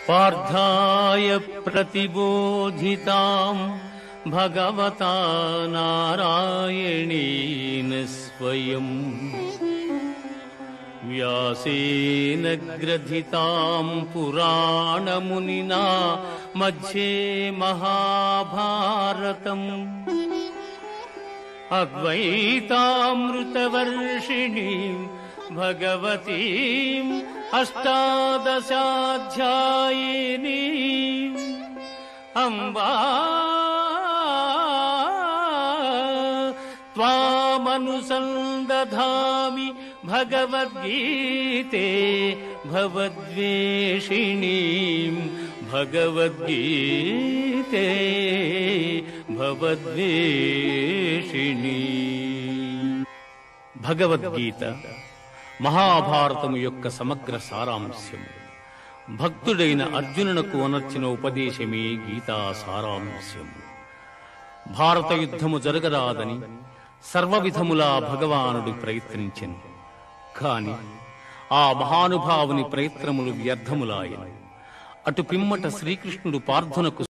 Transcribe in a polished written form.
पार्थाय प्रतिबोधितां भगवता नारायणेन स्वयं व्यासेन ग्रथितां पुराणमुनिना मध्ये महाभारतम् अद्वैतामृतवर्षिणीं भगवतीम् अष्टादशाध्यायिनीम् अम्बा त्वामनुसन्दधामि भगवद्गीते भवद्वेषिणीम् भगवद्गीते भवद्वेषिणी। భగవద్గీత మహాభారతము యొక్క సమగ్ర సారాంశము. భక్తుడైన అర్జునునకు అనర్చిన ఉపదేశమే గీతా సారాంశము. భారత యుద్ధము జరగరాదని సర్వవిధములా భగవానుడు ప్రయత్నించెను. కాని ఆ మహానుభావుని ప్రయత్నములు వ్యర్థములాయను. అటు పిమ్మట శ్రీకృష్ణుడు పార్థునకు